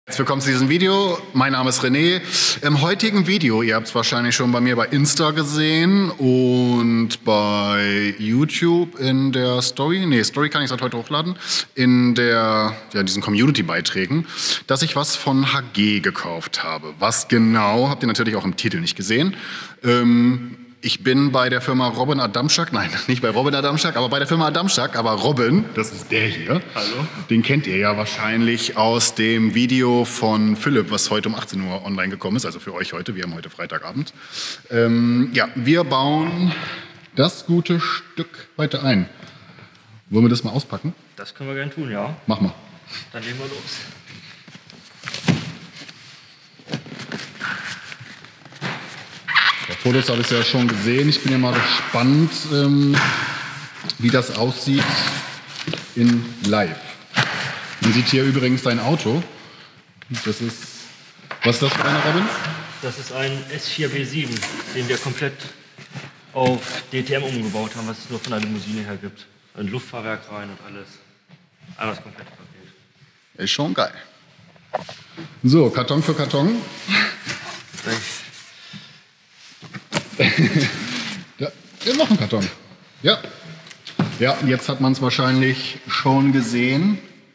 Herzlich willkommen zu diesem Video. Mein Name ist René. Im heutigen Video, ihr habt es wahrscheinlich schon bei mir bei Insta gesehen und bei YouTube in der Story, Story kann ich seit heute hochladen, in diesen Community-Beiträgen, dass ich was von HG gekauft habe. Was genau, habt ihr natürlich auch im Titel nicht gesehen. Ich bin bei der Firma Robin Adamczak, nein, nicht bei Robin Adamczak, aber bei der Firma Adamczak, aber Robin, das ist der hier. Hallo. Den kennt ihr ja wahrscheinlich aus dem Video von Philipp, was heute um 18 Uhr online gekommen ist, also für euch heute, wir haben heute Freitagabend. Wir bauen das gute Stück heute ein. Wollen wir das mal auspacken? Das können wir gerne tun, ja. Mach mal. Dann legen wir los. Fotos habe ich ja schon gesehen. Ich bin ja mal gespannt, wie das aussieht in live. Man sieht hier übrigens dein Auto. Was ist das für einer, Robin? Das ist ein S4B7, den wir komplett auf DTM umgebaut haben, was es nur von der Limousine her gibt. Ein Luftfahrwerk rein und alles. Einmal das komplette Paket. Ist schon geil. So, Karton für Karton. Ja, noch ein Karton. Ja. Ja, jetzt hat man es wahrscheinlich schon gesehen.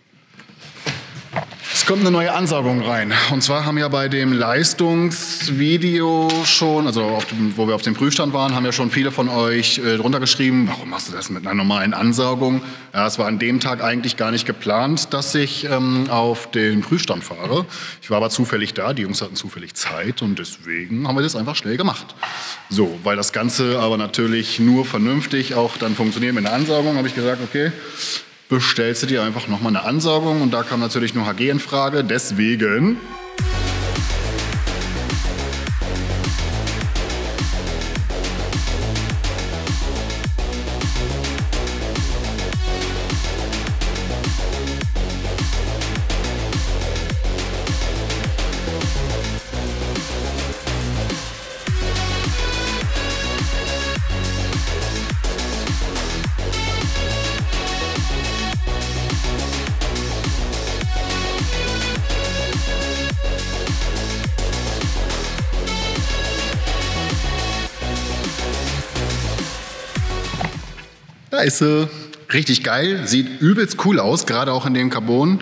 Es kommt eine neue Ansaugung rein. Und zwar haben ja bei dem Leistungsvideo schon, also wo wir auf dem Prüfstand waren, haben ja schon viele von euch drunter geschrieben, warum machst du das mit einer normalen Ansaugung? Ja, es war an dem Tag eigentlich gar nicht geplant, dass ich auf den Prüfstand fahre. Ich war aber zufällig da, die Jungs hatten zufällig Zeit und deswegen haben wir das einfach schnell gemacht. So, weil das Ganze aber natürlich nur vernünftig auch dann funktioniert mit einer Ansaugung, habe ich gesagt, okay, bestellst du dir einfach nochmal eine Ansaugung und da kam natürlich nur HG in Frage, deswegen... Da ist sie. Richtig geil, sieht übelst cool aus, gerade auch in dem Carbon.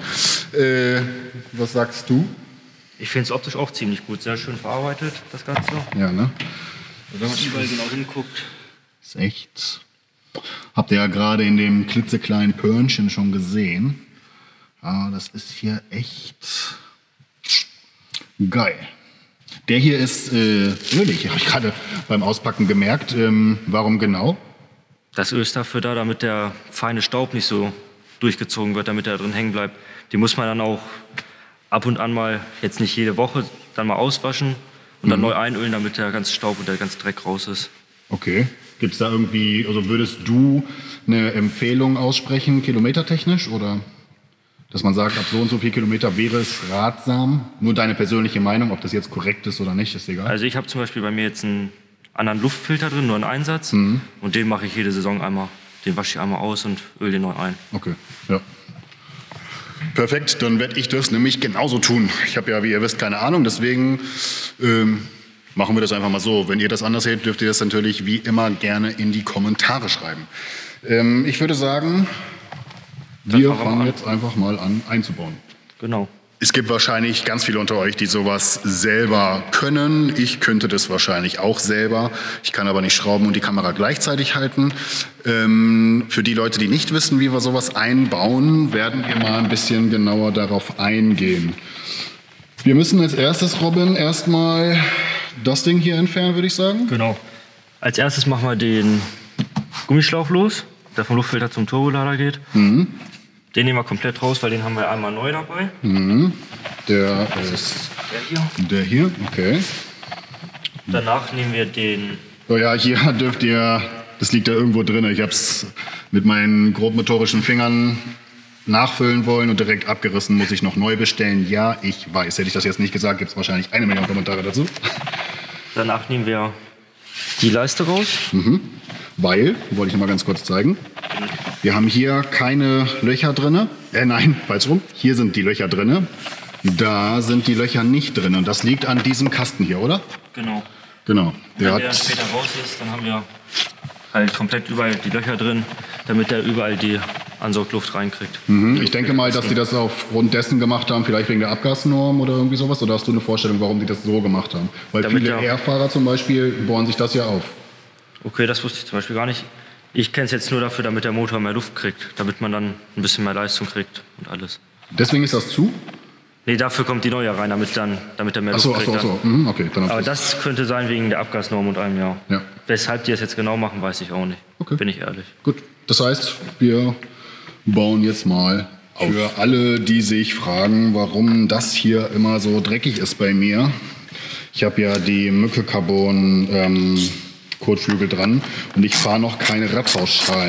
Was sagst du? Ich finde es optisch auch ziemlich gut, sehr schön verarbeitet, das Ganze. Ja, ne? Wenn man überall genau hinguckt. Ist echt. Habt ihr ja gerade in dem klitzekleinen Pörnchen schon gesehen. Ah, das ist hier echt geil. Der hier ist ölig, habe ich gerade beim Auspacken gemerkt. Warum genau? Das Öl ist dafür da, damit der feine Staub nicht so durchgezogen wird, damit er drin hängen bleibt. Die muss man dann auch ab und an mal, jetzt nicht jede Woche, dann mal auswaschen und dann neu einölen, damit der ganze Staub und der ganze Dreck raus ist. Okay. Gibt es da irgendwie, also würdest du eine Empfehlung aussprechen, kilometertechnisch, oder dass man sagt, ab so und so viel Kilometer wäre es ratsam? Nur deine persönliche Meinung, ob das jetzt korrekt ist oder nicht, ist egal. Also ich habe zum Beispiel bei mir jetzt einen anderen Luftfilter drin, nur einen Einsatz. Und den mache ich jede Saison einmal. Den wasche ich einmal aus und öle den neu ein. Okay, ja. Perfekt, dann werde ich das nämlich genauso tun. Ich habe ja, wie ihr wisst, keine Ahnung, deswegen machen wir das einfach mal so. Wenn ihr das anders seht, dürft ihr das natürlich wie immer gerne in die Kommentare schreiben. Ich würde sagen, wir fangen jetzt einfach mal an einzubauen. Genau. Es gibt wahrscheinlich ganz viele unter euch, die sowas selber können. Ich könnte das wahrscheinlich auch selber. Ich kann aber nicht schrauben und die Kamera gleichzeitig halten. Für die Leute, die nicht wissen, wie wir sowas einbauen, werden wir mal ein bisschen genauer darauf eingehen. Wir müssen als erstes, Robin, erstmal das Ding hier entfernen, würde ich sagen. Genau. Als erstes machen wir den Gummischlauch los, der vom Luftfilter zum Turbolader geht. Den nehmen wir komplett raus, weil den haben wir einmal neu dabei. Der ist der hier, okay. Danach nehmen wir den... Oh ja, hier dürft ihr, das liegt ja irgendwo drin. Ich habe es mit meinen grobmotorischen Fingern nachfüllen wollen und direkt abgerissen, muss ich noch neu bestellen. Ja, ich weiß. Hätte ich das jetzt nicht gesagt, gibt es wahrscheinlich 1 Million Kommentare dazu. Danach nehmen wir die Leiste raus. Weil, wollte ich noch mal ganz kurz zeigen, wir haben hier keine Löcher drin. Nein, falsch rum. Hier sind die Löcher drin. Da sind die Löcher nicht drin und das liegt an diesem Kasten hier, oder? Genau. Genau. Wenn der später raus ist, dann haben wir halt komplett überall die Löcher drin, damit der überall die Ansaugluft reinkriegt. Ich denke mal, dass die das aufgrund dessen gemacht haben, vielleicht wegen der Abgasnorm oder irgendwie sowas. Oder hast du eine Vorstellung, warum die das so gemacht haben? Weil Damit viele R-Fahrer zum Beispiel bohren sich das ja auf. Okay, das wusste ich zum Beispiel gar nicht. Ich kenne es jetzt nur dafür, damit der Motor mehr Luft kriegt, damit man dann ein bisschen mehr Leistung kriegt und alles. Deswegen ist das zu? Nee, dafür kommt die neue rein, damit er mehr Luft kriegt. Achso. Okay, dann Aber das könnte sein wegen der Abgasnorm und allem, ja. Weshalb die das jetzt genau machen, weiß ich auch nicht. Okay. Bin ich ehrlich. Gut, das heißt, wir bauen jetzt mal auf. Für alle, die sich fragen, warum das hier immer so dreckig ist bei mir. Ich habe ja die Mücke Carbon Kotflügel dran und ich fahre noch keine Radtauschschalen,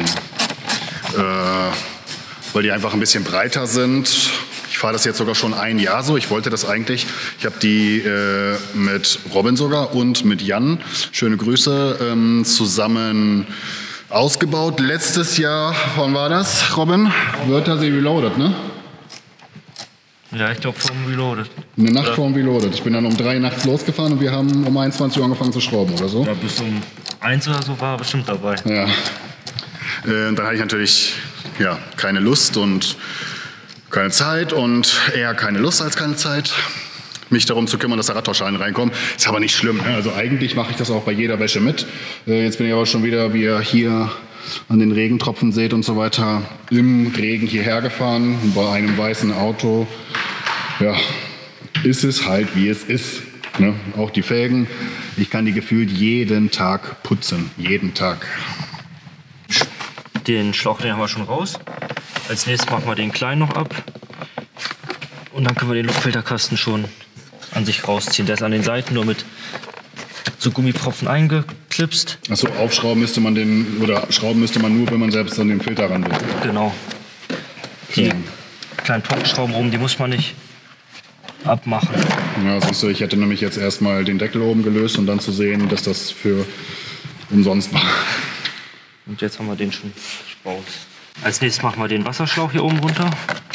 weil die einfach ein bisschen breiter sind. Ich fahre das jetzt sogar schon ein Jahr so. Ich wollte das eigentlich. Ich habe die mit Robin sogar und mit Jan, schöne Grüße, zusammen ausgebaut. Letztes Jahr, wann war das, Robin? Wörthersee Reloaded, ne? Ja, ich glaube vom Reloaded. Eine Nacht vorm Reloaded. Ich bin dann um 3 nachts losgefahren und wir haben um 21 Uhr angefangen zu schrauben oder so. Ja, bis um 1 oder so war er bestimmt dabei. Ja. Dann hatte ich natürlich keine Lust und keine Zeit und eher keine Lust als keine Zeit, mich darum zu kümmern, dass da Radtauschschalen reinkommen. Ist aber nicht schlimm. Also eigentlich mache ich das auch bei jeder Wäsche mit. Jetzt bin ich aber schon wieder, wie ihr hier an den Regentropfen seht und so weiter, im Regen hierher gefahren, bei einem weißen Auto. Ja, ist es halt, wie es ist. Ne? Auch die Felgen, ich kann die gefühlt jeden Tag putzen. Jeden Tag. Den Schlauch, den haben wir schon raus. Als nächstes machen wir den kleinen noch ab. Und dann können wir den Luftfilterkasten schon an sich rausziehen. Der ist an den Seiten nur mit so Gummipropfen eingeklipst. Achso, aufschrauben müsste man schrauben müsste man nur, wenn man selbst an den Filter ran will. Genau. Die kleinen Trockenschrauben oben, die muss man nicht abmachen. Ja, siehst du, ich hätte nämlich jetzt erstmal den Deckel oben gelöst und dann zu sehen, dass das für umsonst war. Und jetzt haben wir den schon raus. Als nächstes machen wir den Wasserschlauch hier oben runter.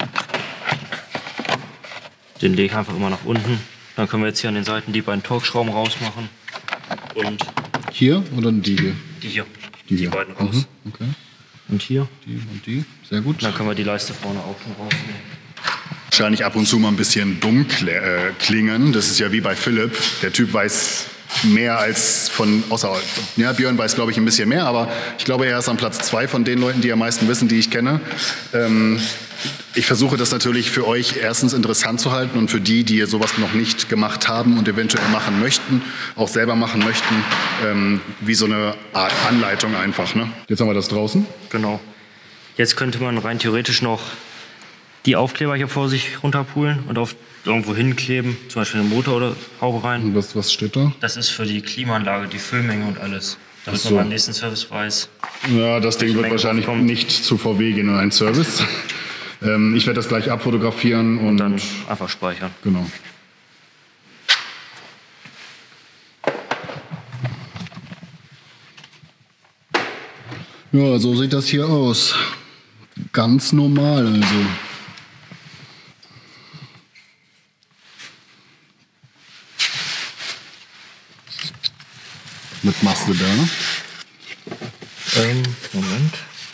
Den lege ich einfach immer nach unten. Dann können wir jetzt hier an den Seiten die beiden Torx-Schrauben rausmachen. Und hier oder die hier? Die hier. Die hier. Beiden raus. Okay. Und hier. Die und die. Sehr gut. Dann können wir die Leiste vorne auch schon rausnehmen. Wahrscheinlich ab und zu mal ein bisschen dumm klingen. Das ist ja wie bei Philipp. Der Typ weiß mehr als ja, Björn weiß, glaube ich, ein bisschen mehr, aber ich glaube, er ist an Platz 2 von den Leuten, die am meisten wissen, die ich kenne. Ich versuche das natürlich für euch erstens interessant zu halten und für die, die sowas noch nicht gemacht haben und eventuell machen möchten, auch selber machen möchten, wie so eine Art Anleitung einfach. Ne? Jetzt haben wir das draußen. Genau. Jetzt könnte man rein theoretisch noch die Aufkleber hier vor sich runterpulen und auf irgendwo hinkleben, zum Beispiel eine Motor oder Haube rein. Was steht da? Das ist für die Klimaanlage, die Füllmenge und alles. Damit man beim nächsten Service weiß. Ja, das Ding wird wahrscheinlich nicht zu VW gehen in einen Service. Ich werde das gleich abfotografieren und dann einfach speichern. Genau. Ja, so sieht das hier aus. Ganz normal also. Was machst du da? Moment.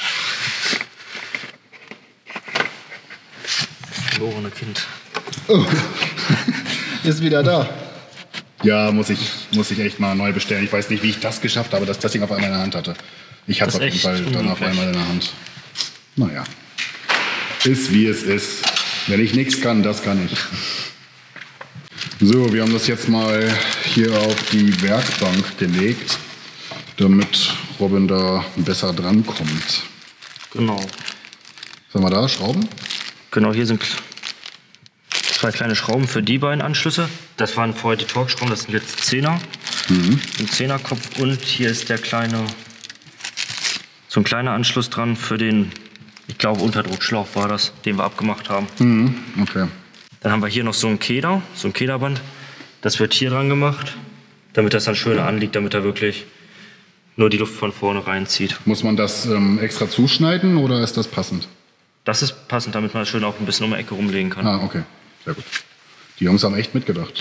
Das verlorene Kind. Oh. Ist wieder da. Ja, muss ich echt mal neu bestellen. Ich weiß nicht, wie ich das geschafft habe, dass das Ding auf einmal in der Hand hatte. Ich hatte es auf jeden Fall dann auf einmal in der Hand. Naja. Ist wie es ist. Wenn ich nichts kann, das kann ich. So, wir haben das jetzt mal hier auf die Werkbank gelegt, damit Robin da besser drankommt. Genau. Sollen wir da schrauben? Genau, hier sind 2 kleine Schrauben für die beiden Anschlüsse. Das waren vorher die Torx-Schrauben, das sind jetzt 10er. Ein 10er-Kopf und hier ist der so ein kleiner Anschluss dran für den, ich glaube, Unterdruckschlauch war das, den wir abgemacht haben. Okay. Dann haben wir hier noch so ein Kederband. Das wird hier dran gemacht, damit das dann schön anliegt, damit er wirklich nur die Luft von vorne reinzieht. Muss man das extra zuschneiden oder ist das passend? Das ist passend, damit man das schön auch ein bisschen um die Ecke rumlegen kann. Ah, okay. Sehr gut. Die Jungs haben echt mitgedacht.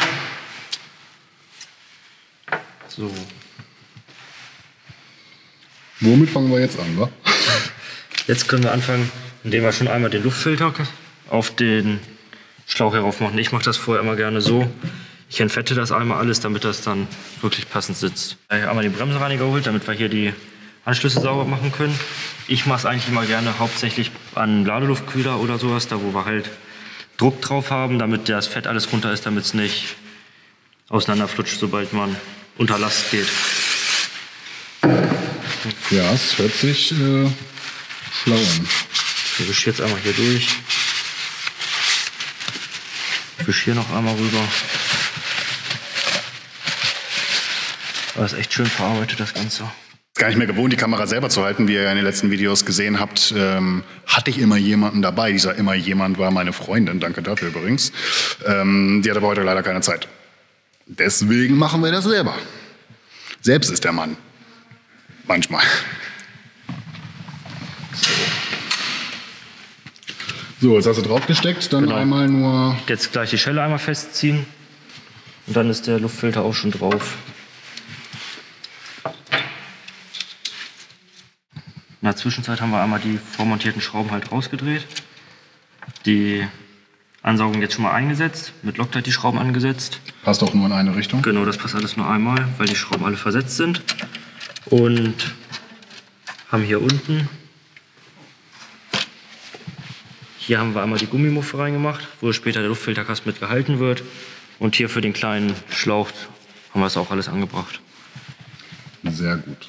So. Womit fangen wir jetzt an, wa? Jetzt können wir anfangen, indem wir schon einmal den Luftfilter auf den Schlauch herauf machen. Ich mache das vorher immer gerne so. Ich entfette das einmal alles, damit das dann wirklich passend sitzt. Ich habe einmal den Bremsenreiniger geholt, damit wir hier die Anschlüsse sauber machen können. Ich mache es eigentlich immer gerne hauptsächlich an Ladeluftkühler oder sowas, da wo wir halt Druck drauf haben, damit das Fett alles runter ist, damit es nicht auseinanderflutscht, sobald man unter Last geht. Ja, es hört sich schlau an. Ich wische jetzt einmal hier durch. Ich wische hier noch einmal rüber. Aber ist echt schön verarbeitet, das Ganze. Gar nicht mehr gewohnt, die Kamera selber zu halten. Wie ihr ja in den letzten Videos gesehen habt, hatte ich immer jemanden dabei. Dieser immer jemand war meine Freundin, danke dafür übrigens. Die hat aber heute leider keine Zeit. Deswegen machen wir das selber. Selbst ist der Mann. Manchmal. So, jetzt hast du draufgesteckt, dann Genau. einmal nur... Jetzt gleich die Schelle einmal festziehen. Und dann ist der Luftfilter auch schon drauf. In der Zwischenzeit haben wir einmal die vormontierten Schrauben halt rausgedreht. Die Ansaugung jetzt schon mal eingesetzt, mit Loctite die Schrauben angesetzt. Passt auch nur in eine Richtung. Genau, das passt alles nur einmal, weil die Schrauben alle versetzt sind. Und haben hier unten, hier haben wir einmal die Gummimuffe reingemacht, wo später der Luftfilterkasten mit gehalten wird. Und hier für den kleinen Schlauch haben wir es auch alles angebracht. Sehr gut.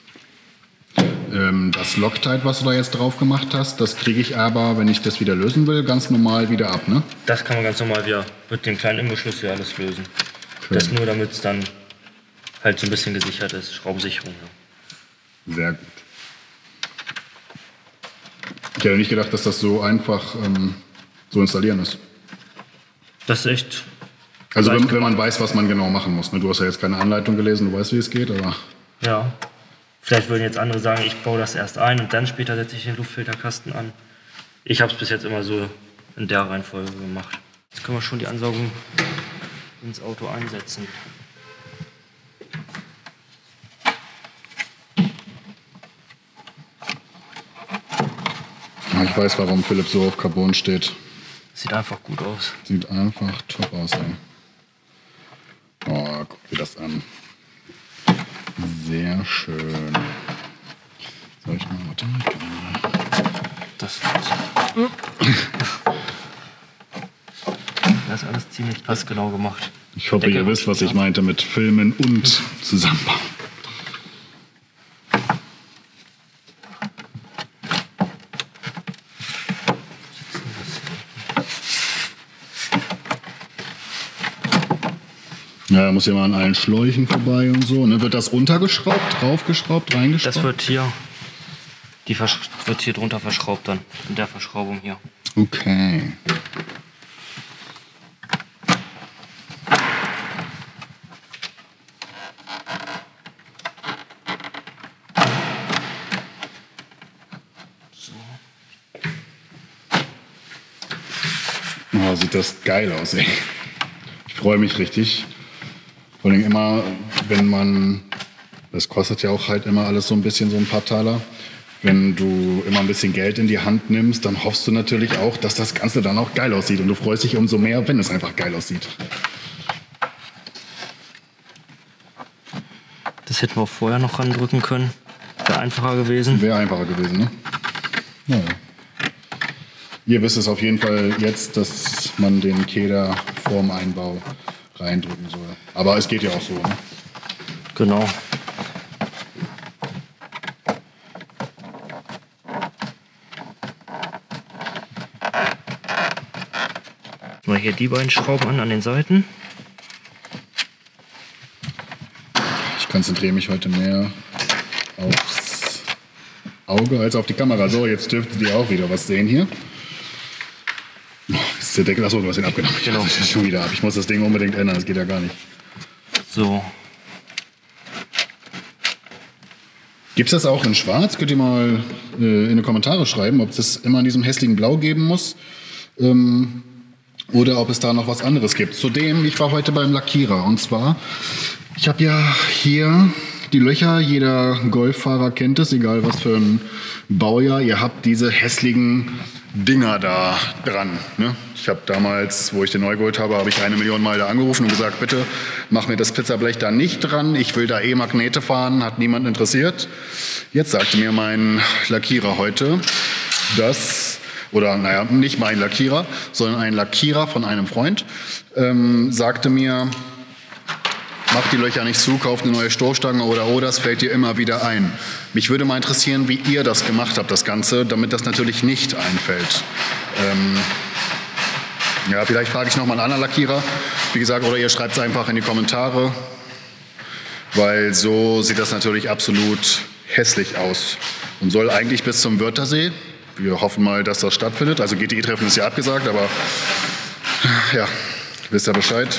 Das Loctite, was du da jetzt drauf gemacht hast, das kriege ich aber, wenn ich das wieder lösen will, ganz normal wieder ab, ne? Das kann man ganz normal wieder mit dem kleinen Imbusschlüssel hier alles lösen. Schön. Das nur, damit es dann halt so ein bisschen gesichert ist, Schraubensicherung. Ja. Sehr gut. Ich hätte nicht gedacht, dass das so einfach so installieren ist. Das ist echt... Also wenn man weiß, was man genau machen muss. Ne? Du hast ja jetzt keine Anleitung gelesen, du weißt, wie es geht, aber... Ja. Vielleicht würden jetzt andere sagen, ich baue das erst ein und dann später setze ich den Luftfilterkasten an. Ich habe es bis jetzt immer so in der Reihenfolge gemacht. Jetzt können wir schon die Ansaugung ins Auto einsetzen. Ja, ich weiß, warum Philipp so auf Carbon steht. Sieht einfach gut aus. Sieht einfach top aus, ey. Oh, guck dir das an. Sehr schön. Soll ich mal, warte mal. Das ist alles ziemlich passgenau gemacht. Ich hoffe, ihr wisst, was ich meinte mit Filmen und Zusammenbau. Ja, muss ja mal an allen Schläuchen vorbei und so. Ne? Wird das untergeschraubt, draufgeschraubt, reingeschraubt? Das wird hier, wird hier drunter verschraubt dann, in der Verschraubung hier. Okay. Oh, sieht das geil aus, ey. Ich freue mich richtig. Vor allem immer, wenn man, das kostet ja auch halt immer alles so ein bisschen, so ein paar Taler. Wenn du immer ein bisschen Geld in die Hand nimmst, dann hoffst du natürlich auch, dass das Ganze dann auch geil aussieht. Und du freust dich umso mehr, wenn es einfach geil aussieht. Das hätten wir auch vorher noch randrücken können. Wäre einfacher gewesen. Wäre einfacher gewesen, ne? Naja. Ihr wisst es auf jeden Fall jetzt, dass man den Keder vorm Einbau reindrücken soll. Aber es geht ja auch so, ne? Genau. Mal hier die beiden Schrauben an den Seiten. Ich konzentriere mich heute mehr aufs Auge als auf die Kamera. So, jetzt dürftet ihr auch wieder was sehen hier. Oh, ist der Deckel? Achso, du hast ihn abgenommen. Genau. Das ist schon wieder ab. Ich muss das Ding unbedingt ändern, das geht ja gar nicht. So. Gibt es das auch in schwarz? Könnt ihr mal in die Kommentare schreiben, ob es das immer in diesem hässlichen Blau geben muss. oder ob es da noch was anderes gibt. Zudem, ich war heute beim Lackierer und zwar, ich habe ja hier die Löcher, jeder Golffahrer kennt es, egal was für ein Baujahr, ihr habt diese hässlichen Dinger da dran. Ne? Ich habe damals, wo ich den neu geholt habe, habe ich 1 Million Mal da angerufen und gesagt, bitte mach mir das Pizzablech da nicht dran, ich will da Magnete fahren, hat niemand interessiert. Jetzt sagte mir mein Lackierer heute, nicht mein Lackierer, sondern ein Lackierer von einem Freund, sagte mir, mach die Löcher nicht zu, kauf eine neue Stoßstange oder das fällt dir immer wieder ein. Mich würde mal interessieren, wie ihr das gemacht habt, das Ganze, damit das natürlich nicht einfällt. Vielleicht frage ich nochmal einen anderen Lackierer, wie gesagt, oder ihr schreibt es einfach in die Kommentare, weil so sieht das natürlich absolut hässlich aus und soll eigentlich bis zum Wörthersee. Wir hoffen mal, dass das stattfindet. Also GTI-Treffen ist ja abgesagt, aber ja, wisst ihr Bescheid.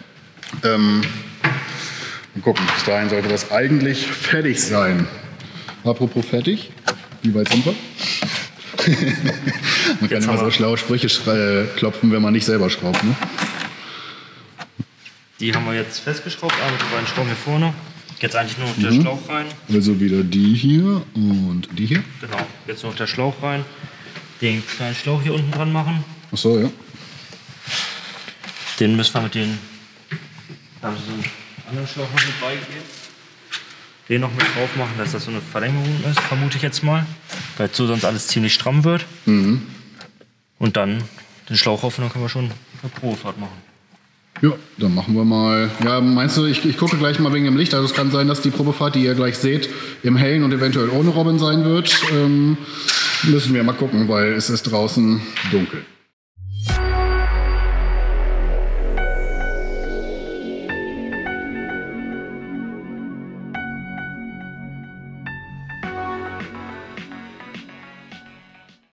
Mal gucken, bis dahin sollte das eigentlich fertig sein. Apropos fertig, wie weit sind wir? Man kann immer so schlaue Sprüche klopfen, wenn man nicht selber schraubt. Ne? Die haben wir jetzt festgeschraubt, aber die beiden Schrauben hier vorne. Jetzt eigentlich nur noch der Schlauch rein. Also wieder die hier und die hier? Genau, jetzt noch der Schlauch rein. Den kleinen Schlauch hier unten dran machen. Ach so, ja. Den müssen wir mit den... Da haben sie so einen anderen Schlauch noch mit beigegeben. Den noch mit drauf machen, dass das so eine Verlängerung ist, vermute ich jetzt mal. Weil so sonst alles ziemlich stramm wird. Mhm. Und dann den Schlauch auf und dann können wir schon eine Probefahrt machen. Ja, dann machen wir mal. Ja, meinst du, ich gucke gleich mal wegen dem Licht. Also es kann sein, dass die Probefahrt, die ihr gleich seht, im Hellen und eventuell ohne Robin sein wird. Müssen wir mal gucken, weil es ist draußen dunkel.